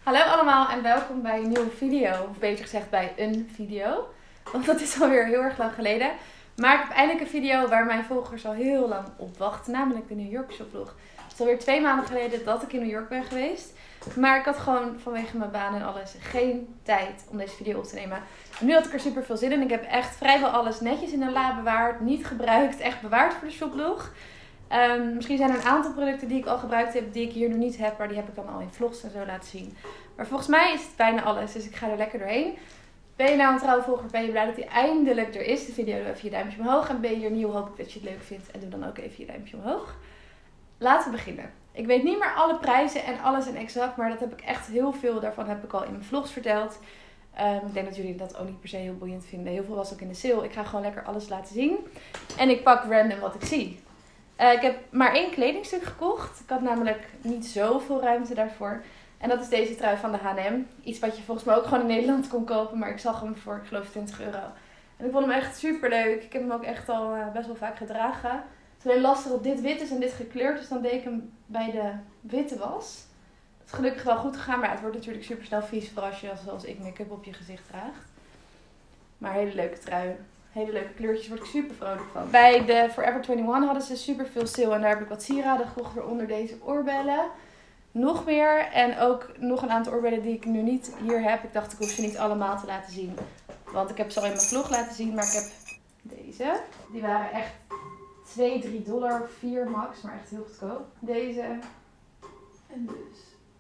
Hallo allemaal en welkom bij een nieuwe video. Of beter gezegd bij een video. Want dat is alweer heel erg lang geleden. Maar ik heb eindelijk een video waar mijn volgers al heel lang op wachten. Namelijk de New York shoplog. Het is alweer 2 maanden geleden dat ik in New York ben geweest. Maar ik had gewoon vanwege mijn baan en alles geen tijd om deze video op te nemen. En nu had ik er super veel zin in. Ik heb echt vrijwel alles netjes in een la bewaard. Niet gebruikt. Echt bewaard voor de shoplog. Misschien zijn er een aantal producten die ik al gebruikt heb, die ik hier nog niet heb, maar die heb ik dan al in vlogs en zo laten zien. Maar volgens mij is het bijna alles, dus ik ga er lekker doorheen. Ben je nou een trouwe volger, ben je blij dat hij eindelijk er is, de video, doe even je duimpje omhoog. En ben je hier nieuw, hoop ik dat je het leuk vindt en doe dan ook even je duimpje omhoog. Laten we beginnen. Ik weet niet meer alle prijzen en alles in exact, maar dat heb ik echt heel veel daarvan heb ik al in mijn vlogs verteld. Ik denk dat jullie dat ook niet per se heel boeiend vinden. Heel veel was ook in de sale. Ik ga gewoon lekker alles laten zien. En ik pak random wat ik zie. Ik heb maar 1 kledingstuk gekocht. Ik had namelijk niet zoveel ruimte daarvoor. En dat is deze trui van de H&M. Iets wat je volgens mij ook gewoon in Nederland kon kopen. Maar ik zag hem voor, ik geloof, 20 euro. En ik vond hem echt super leuk. Ik heb hem ook echt al best wel vaak gedragen. Het is alleen lastig dat dit wit is en dit gekleurd. Dus dan deed ik hem bij de witte was. Dat is gelukkig wel goed gegaan. Maar het wordt natuurlijk super snel vies. Vooral als je, zoals ik, make-up op je gezicht draagt. Maar hele leuke trui. Hele leuke kleurtjes, word ik super vrolijk van. Bij de Forever 21 hadden ze super veel sale. En daar heb ik wat sieraden gekocht, waaronder deze oorbellen. Nog meer. En ook nog een aantal oorbellen die ik nu niet hier heb. Ik dacht, ik hoef ze niet allemaal te laten zien. Want ik heb ze al in mijn vlog laten zien. Maar ik heb deze. Die waren echt $2-3, 4 max. Maar echt heel goedkoop. Deze. En dus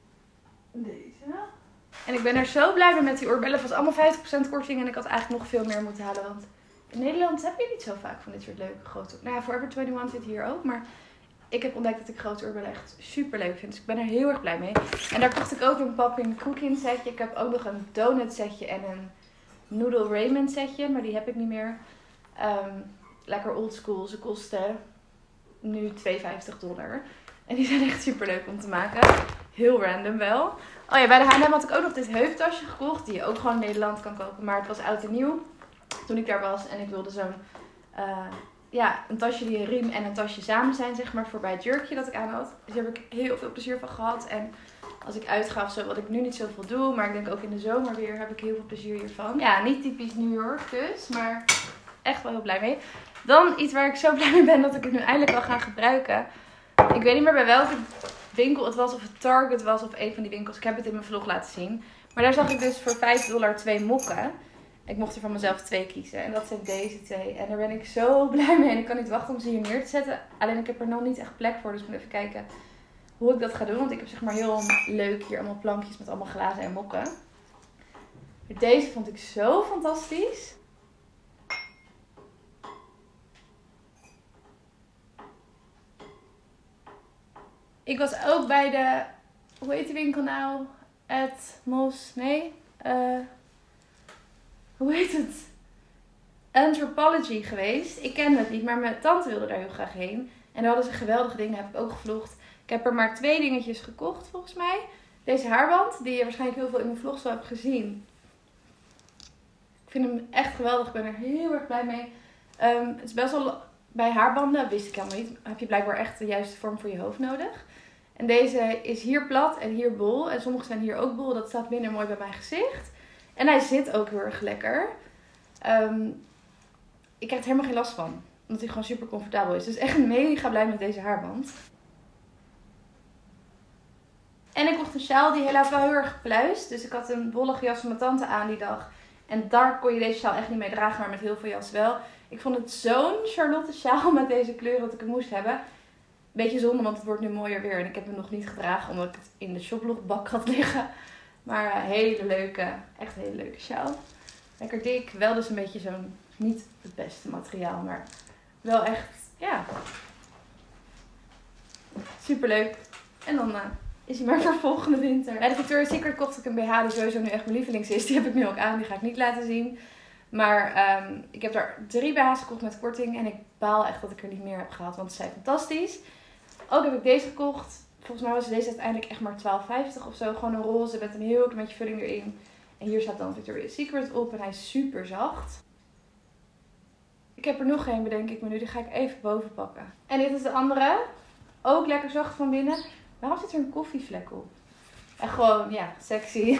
deze. En ik ben er zo blij mee met die oorbellen. Het was allemaal 50% korting. En ik had eigenlijk nog veel meer moeten halen. Want in Nederland heb je niet zo vaak van dit soort leuke grote... Nou ja, Forever 21 zit hier ook. Maar ik heb ontdekt dat ik grote oorbellen echt super leuk vind. Dus ik ben er heel erg blij mee. En daar kocht ik ook een Poppin Cooking setje. Ik heb ook nog een donut setje en een Noodle Ramen setje. Maar die heb ik niet meer. Lekker oldschool. Ze kosten nu $52. En die zijn echt super leuk om te maken. Heel random wel. Oh ja, bij de H&M had ik ook nog dit heuptasje gekocht. Die je ook gewoon in Nederland kan kopen. Maar het was oud en nieuw toen ik daar was. En ik wilde zo'n een tasje die een riem en een tasje samen zijn, zeg maar, voor bij het jurkje dat ik aan had. Dus daar heb ik heel veel plezier van gehad. En als ik uitga of zo, wat ik nu niet zoveel doe, maar ik denk ook in de zomer weer, heb ik heel veel plezier hiervan. Ja, niet typisch New York dus, maar echt wel heel blij mee. Dan iets waar ik zo blij mee ben dat ik het nu eindelijk al ga gebruiken. Ik weet niet meer bij welke winkel het was, of het Target was, of een van die winkels. Ik heb het in mijn vlog laten zien. Maar daar zag ik dus voor $5 2 mokken. Ik mocht er van mezelf 2 kiezen. En dat zijn deze 2. En daar ben ik zo blij mee. En ik kan niet wachten om ze hier neer te zetten. Alleen ik heb er nog niet echt plek voor. Dus ik moet even kijken hoe ik dat ga doen. Want ik heb zeg maar heel leuk hier allemaal plankjes met allemaal glazen en mokken. Deze vond ik zo fantastisch. Ik was ook bij de... Hoe heet die winkel nou? Hoe heet het? Anthropologie geweest. Ik ken het niet, maar mijn tante wilde daar heel graag heen. En daar hadden ze geweldige dingen, heb ik ook gevlogd. Ik heb er maar 2 dingetjes gekocht volgens mij. Deze haarband, die je waarschijnlijk heel veel in mijn vlogs wel hebt gezien. Ik vind hem echt geweldig, ik ben er heel erg blij mee. Het is best wel, bij haarbanden, wist ik helemaal niet, heb je blijkbaar echt de juiste vorm voor je hoofd nodig. En deze is hier plat en hier bol. En sommige zijn hier ook bol, dat staat minder mooi bij mijn gezicht. En hij zit ook heel erg lekker. Ik krijg er helemaal geen last van. Omdat hij gewoon super comfortabel is. Dus echt mega blij met deze haarband. En ik kocht een sjaal die helaas wel heel erg gepluist. Dus ik had een wollige jas van mijn tante aan die dag. En daar kon je deze sjaal echt niet mee dragen. Maar met heel veel jas wel. Ik vond het zo'n Charlotte sjaal met deze kleur dat ik hem moest hebben. Beetje zonde, want het wordt nu mooier weer. En ik heb hem nog niet gedragen omdat ik het in de shoplog-bak had liggen. Maar hele leuke, echt hele leuke sjaal. Lekker dik. Wel dus een beetje zo'n, niet het beste materiaal, maar wel echt, ja, super leuk. En dan is hij maar voor volgende winter. Bij de Victoria's Secret kocht ik een BH die sowieso nu echt mijn lievelings is. Die heb ik nu ook aan, die ga ik niet laten zien. Maar ik heb daar 3 BH's gekocht met korting. En ik baal echt dat ik er niet meer heb gehad, want ze zijn fantastisch. Ook heb ik deze gekocht. Volgens mij was deze uiteindelijk echt maar $12,50 of zo. Gewoon een roze met een heel klein beetje vulling erin. En hier staat dan Victoria's Secret op. En hij is super zacht. Ik heb er nog geen, bedenk ik me nu. Die ga ik even boven pakken. En dit is de andere. Ook lekker zacht van binnen. Waarom zit er een koffievlek op? En gewoon, ja, sexy.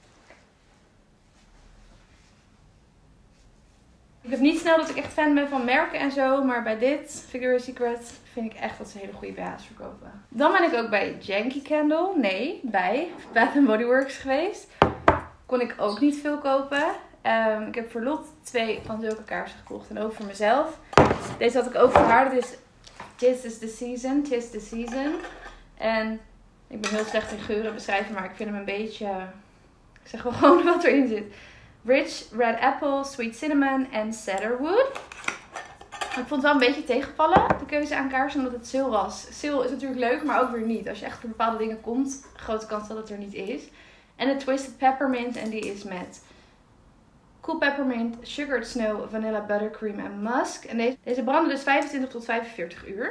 Ik heb niet snel dat ik echt fan ben van merken en zo. Maar bij dit, Victoria's Secret, vind ik echt dat ze hele goede BH's verkopen. Dan ben ik ook bij Yankee Candle. Nee, bij Bath Body Works geweest. Kon ik ook niet veel kopen. Ik heb voor Lot 2 van zulke kaarsen gekocht. En ook voor mezelf. Deze had ik ook voor haar. Dit is This is the Season. Tis the Season. En ik ben heel slecht in geuren beschrijven. Maar ik vind hem een beetje... Ik zeg wel gewoon wat erin zit. Rich Red Apple, Sweet Cinnamon en Cedarwood. Ik vond het wel een beetje tegenvallen, de keuze aan kaarsen, omdat het sale was. Sale is natuurlijk leuk, maar ook weer niet. Als je echt voor bepaalde dingen komt, grote kans dat het er niet is. En de Twisted Peppermint, en die is met Cool Peppermint, Sugared Snow, Vanilla Buttercream en Musk. En deze branden dus 25 tot 45 uur.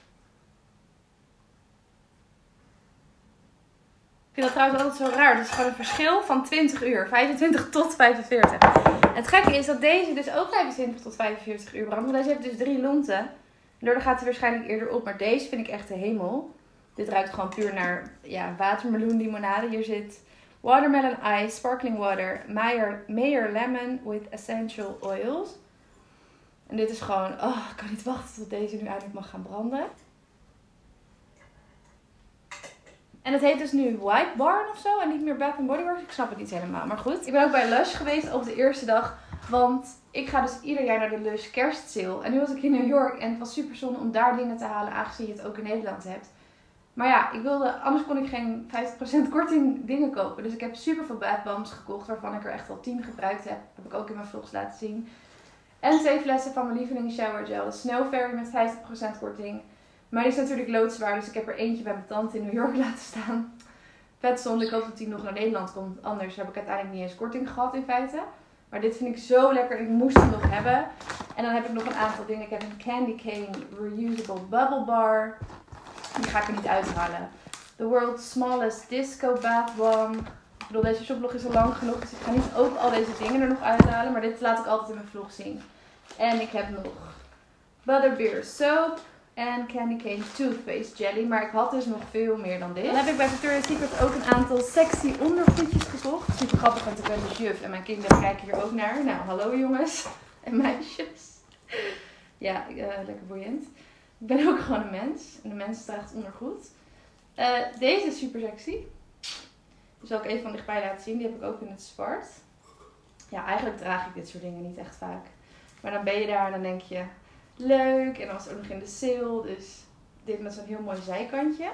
Ik vind dat trouwens altijd zo raar. Het is gewoon een verschil van 20 uur. 25 tot 45. En het gekke is dat deze dus ook 25 tot 45 uur brandt. Want deze heeft dus 3 lonten. Daardoor gaat hij waarschijnlijk eerder op. Maar deze vind ik echt de hemel. Dit ruikt gewoon puur naar watermeloen limonade. Hier zit watermelon ice, sparkling water, Mayer lemon with essential oils. En dit is gewoon... Oh, ik kan niet wachten tot deze nu eindelijk mag gaan branden. En het heet dus nu White Barn of zo en niet meer Bath Body Works. Ik snap het niet helemaal, maar goed. Ik ben ook bij Lush geweest op de eerste dag. Want ik ga dus ieder jaar naar de Lush kerstsale. En nu was ik in New York en het was super zonde om daar dingen te halen, aangezien je het ook in Nederland hebt. Maar ja, anders kon ik geen 50% korting dingen kopen. Dus ik heb super veel bath bombs gekocht, waarvan ik er echt al 10 gebruikt heb. Heb ik ook in mijn vlogs laten zien. En 2 flessen van mijn lieveling shower gel. De Snow Fairy met 50% korting. Maar die is natuurlijk loodzwaar, dus ik heb er eentje bij mijn tante in New York laten staan. Vet zonde, ik hoop dat die nog naar Nederland komt. Anders heb ik uiteindelijk niet eens korting gehad in feite. Maar dit vind ik zo lekker, ik moest hem nog hebben. En dan heb ik nog een aantal dingen. Ik heb een Candy Cane Reusable Bubble Bar. Die ga ik er niet uithalen. The World's Smallest Disco Bath Bomb. Ik bedoel, deze shoplog is al lang genoeg, dus ik ga niet ook al deze dingen er nog uithalen. Maar dit laat ik altijd in mijn vlog zien. En ik heb nog Butterbeer Soap. En Candy Cane Toothpaste Jelly. Maar ik had dus nog veel meer dan dit. Dan heb ik bij Victoria's Secret ook een aantal sexy ondergoedjes gekocht. Super grappig, want ik ben dus juf. En mijn kinderen kijken hier ook naar. Nou, hallo jongens en meisjes. Ja, lekker boeiend. Ik ben ook gewoon een mens. En de mens draagt ondergoed. Deze is super sexy. Die zal ik even van dichtbij laten zien. Die heb ik ook in het zwart. Ja, eigenlijk draag ik dit soort dingen niet echt vaak. Maar dan ben je daar en dan denk je... Leuk. En dan was het ook nog in de sale. Dus dit met zo'n heel mooi zijkantje.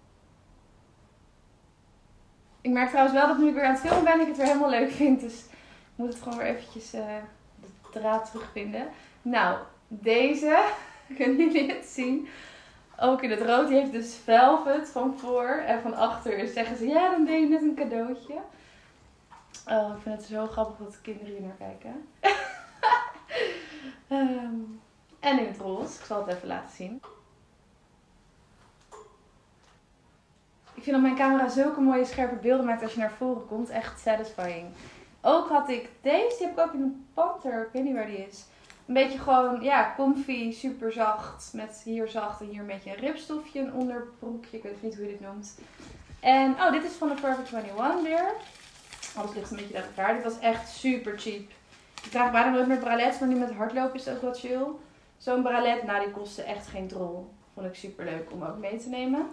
Ik merk trouwens wel dat nu ik weer aan het filmen ben, ik het weer helemaal leuk vind. Dus ik moet het gewoon weer eventjes de draad terugvinden. Nou, deze. Kunnen jullie het zien? Ook in het rood. Die heeft dus velvet van voor. En van achter zeggen ze, ja, dan deed je net een cadeautje. Oh, ik vind het zo grappig dat de kinderen hier naar kijken. En in het roze. Ik zal het even laten zien. Ik vind dat mijn camera zulke mooie scherpe beelden maakt als je naar voren komt. Echt satisfying. Ook had ik deze. Die heb ik ook in een panter. Ik weet niet waar die is. Een beetje gewoon, ja, comfy. Super zacht. Met hier zacht en hier een beetje een ribstofje. Een onderbroekje. Ik weet niet hoe je dit noemt. En, oh, dit is van de Forever 21 weer. Alles ligt een beetje uit elkaar. Dit was echt super cheap. Ik draag bijna nooit meer bralets. Maar nu met hardlopen is het ook wel chill. Zo'n bralet, nou die kostte echt geen drol. Vond ik super leuk om ook mee te nemen.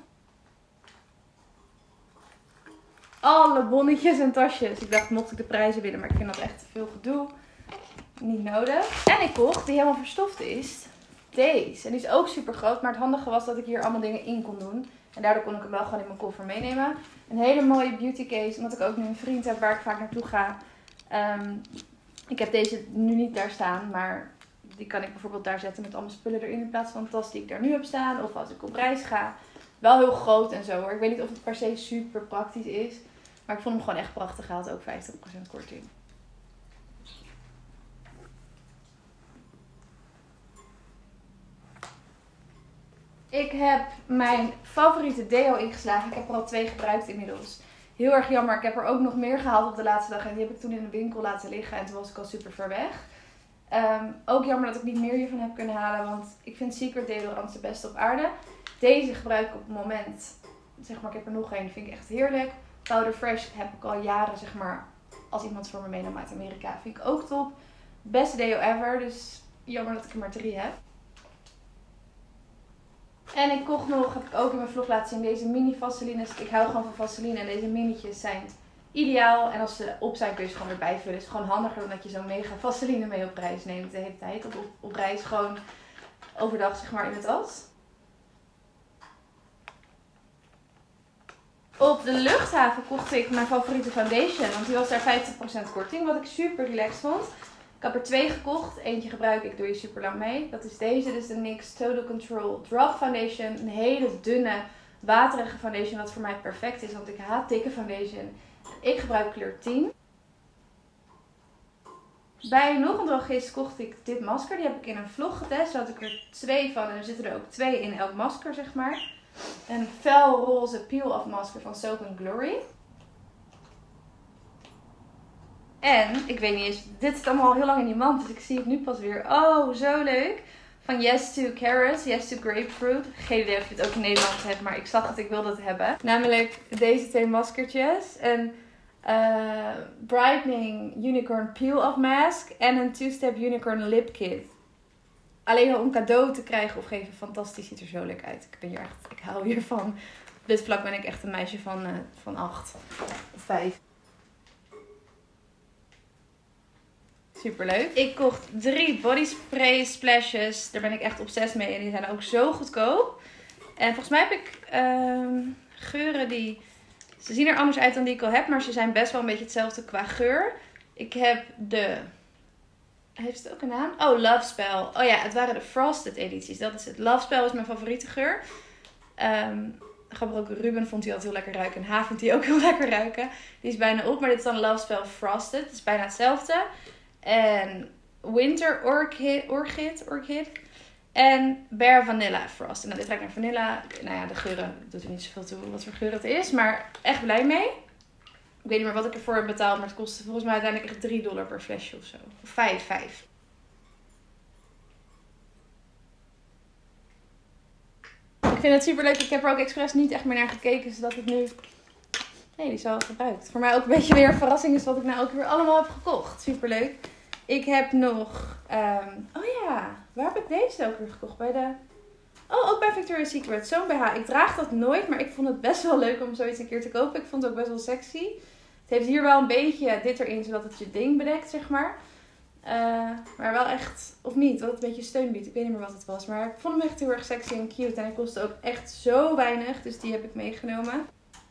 Alle bonnetjes en tasjes. Ik dacht, mocht ik de prijzen winnen, maar ik vind dat echt te veel gedoe. Niet nodig. En ik kocht, die helemaal verstoft is, deze. En die is ook super groot, maar het handige was dat ik hier allemaal dingen in kon doen. En daardoor kon ik hem wel gewoon in mijn koffer meenemen. Een hele mooie beauty case, omdat ik ook nu een vriend heb waar ik vaak naartoe ga. Ik heb deze nu niet daar staan, maar... Die kan ik bijvoorbeeld daar zetten met allemaal spullen erin in plaats van de tas die ik daar nu heb staan. Of als ik op reis ga. Wel heel groot en zo hoor. Ik weet niet of het per se super praktisch is. Maar ik vond hem gewoon echt prachtig. Hij had ook 50% korting. Ik heb mijn favoriete deo ingeslagen. Ik heb er al 2 gebruikt inmiddels. Heel erg jammer. Ik heb er ook nog meer gehaald op de laatste dag. En die heb ik toen in de winkel laten liggen. En toen was ik al super ver weg. Ook jammer dat ik niet meer hiervan heb kunnen halen. Want ik vind Secret deodorant de beste op aarde. Deze gebruik ik op het moment. Zeg maar, ik heb er nog een. Die vind ik echt heerlijk. Powder Fresh heb ik al jaren, zeg maar, als iemand voor me meenam uit Amerika. Vind ik ook top. Beste deo ever, dus jammer dat ik er maar 3 heb. En ik kocht nog, heb ik ook in mijn vlog laten zien, deze mini vaselines. Ik hou gewoon van vaseline en deze minietjes zijn ideaal. En als ze op zijn kun je ze gewoon weer bijvullen. Het is gewoon handiger dan dat je zo'n mega vaseline mee op reis neemt de hele tijd. Op reis gewoon overdag, zeg maar, in het tas. Op de luchthaven kocht ik mijn favoriete foundation, want die was daar 50% korting, wat ik super relaxed vond. Ik heb er 2 gekocht, eentje gebruik ik, doe je super lang mee. Dat is deze, dus de NYX Total Control Drop Foundation. Een hele dunne, waterige foundation, wat voor mij perfect is, want ik haat dikke foundation. Ik gebruik kleur 10. Bij nog een drogist kocht ik dit masker, die heb ik in een vlog getest. Daar had ik er 2 van en er zitten er ook 2 in elk masker, zeg maar. Een felroze peel-off masker van Soap & Glory. En, ik weet niet eens, dit zit allemaal al heel lang in die mand, dus ik zie het nu pas weer. Oh, zo leuk. Van Yes to Carrot, Yes to Grapefruit. Geen idee of je het ook in Nederland hebt, maar ik zag het, ik wilde het hebben. Namelijk deze 2 maskertjes. Een Brightening Unicorn Peel-off Mask en een 2-Step Unicorn Lip Kit. Alleen al om cadeau te krijgen of geven, fantastisch, ziet er zo leuk uit. Ik hou hiervan. Op dit vlak ben ik echt een meisje van 8 of 5. Super leuk. Ik kocht 3 body spray splashes. Daar ben ik echt obsessief mee en die zijn ook zo goedkoop. En volgens mij heb ik geuren die... Ze zien er anders uit dan die ik al heb, maar ze zijn best wel een beetje hetzelfde qua geur. Ik heb de... Heeft het ook een naam? Oh, Love Spell. Oh ja, het waren de Frosted edities. Dat is het. Love Spell is mijn favoriete geur. Grappig ook, Ruben vond die altijd heel lekker ruiken. En Ha vindt die ook heel lekker ruiken. Die is bijna op, maar dit is dan Love Spell Frosted. Het is bijna hetzelfde. En Winter Orchid. En Bare Vanilla Frost. En nou, dit ruikt naar vanilla. Nou ja, de geuren doet er niet zoveel toe wat voor geur het is. Maar echt blij mee. Ik weet niet meer wat ik ervoor heb betaald, maar het kostte volgens mij uiteindelijk echt $3 per flesje of zo. Of 5. Ik vind het super leuk. Ik heb er ook expres niet echt meer naar gekeken, zodat het nu... Nee, die is al gebruikt. Voor mij ook een beetje weer een verrassing is wat ik nou ook weer allemaal heb gekocht. Super leuk. Ik heb nog... oh ja, waar heb ik deze ook weer gekocht? Ook bij Victoria's Secret. Zo'n BH. Ik draag dat nooit, maar ik vond het best wel leuk om zoiets een keer te kopen. Ik vond het ook best wel sexy. Het heeft hier wel een beetje dit erin, zodat het je ding bedekt, zeg maar. Maar wel echt, of niet, dat het een beetje steun biedt. Ik weet niet meer wat het was. Maar ik vond hem echt heel erg sexy en cute. En hij kostte ook echt zo weinig, dus die heb ik meegenomen.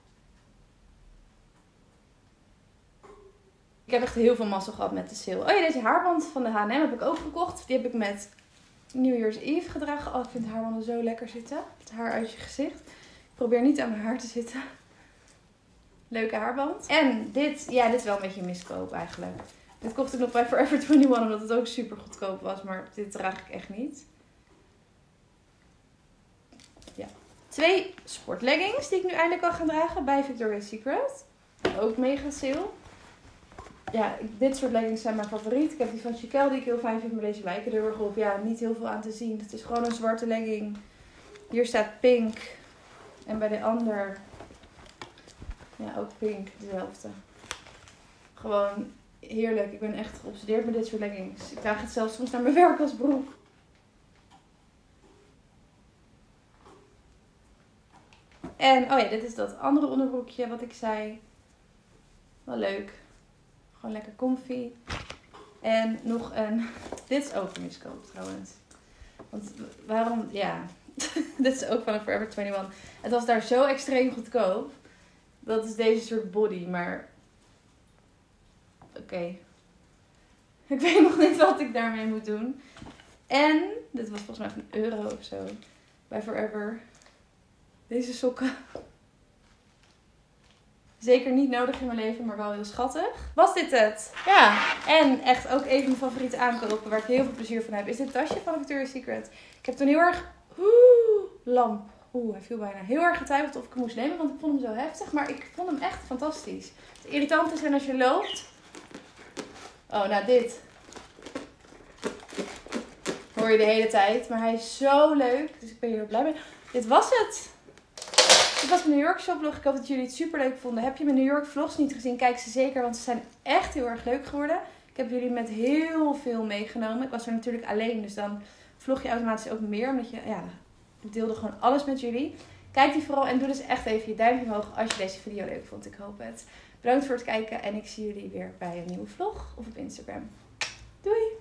Ik heb echt heel veel mazzel gehad met de sale. Oh ja, deze haarband van de H&M heb ik ook gekocht. Die heb ik met New Year's Eve gedragen. Oh, ik vind haarbanden zo lekker zitten. Het haar uit je gezicht. Ik probeer niet aan mijn haar te zitten. Leuke haarband. En dit, ja, dit is wel een beetje miskoop eigenlijk. Dit kocht ik nog bij Forever 21 omdat het ook super goedkoop was. Maar dit draag ik echt niet. Ja. 2 sportleggings die ik nu eindelijk kan gaan dragen bij Victoria's Secret. Ook mega sale. Ja, dit soort leggings zijn mijn favoriet. Ik heb die van Chiquel die ik heel fijn vind, maar deze lijken er heel erg op. Ja, niet heel veel aan te zien. Het is gewoon een zwarte legging. Hier staat pink. En bij de ander, ja, ook pink. Dezelfde. Gewoon heerlijk. Ik ben echt geobsedeerd met dit soort leggings. Ik draag het zelfs soms naar mijn werk als broek. En, oh ja, dit is dat andere onderbroekje wat ik zei. Wel leuk. Gewoon lekker comfy. En nog een... Dit is ook een miskoop trouwens. Want waarom... Ja. Dit is ook van een Forever 21. Het was daar zo extreem goedkoop. Dat is deze soort body. Maar... Oké. Ik weet nog niet wat ik daarmee moet doen. En... Dit was volgens mij van €1 of zo. Bij Forever. Deze sokken. Zeker niet nodig in mijn leven, maar wel heel schattig. Was dit het? Ja. En echt ook even mijn favoriete aankopen, waar ik heel veel plezier van heb, is dit tasje van Victoria's Secret. Ik heb toen heel erg... lamp. Hij viel bijna. Heel erg getwijfeld of ik hem moest nemen, want ik vond hem zo heftig. Maar ik vond hem echt fantastisch. Het irritante is als je loopt... Oh, nou dit. Hoor je de hele tijd. Maar hij is zo leuk. Dus ik ben hier heel blij mee. Dit was het. was mijn New York shoplog. Ik hoop dat jullie het super leuk vonden. Heb je mijn New York vlogs niet gezien? Kijk ze zeker, want ze zijn echt heel erg leuk geworden. Ik heb jullie met heel veel meegenomen. Ik was er natuurlijk alleen, dus dan vlog je automatisch ook meer. Omdat je, ik deelde gewoon alles met jullie. Kijk die vooral en doe dus echt even je duimpje omhoog als je deze video leuk vond. Ik hoop het. Bedankt voor het kijken en ik zie jullie weer bij een nieuwe vlog of op Instagram. Doei!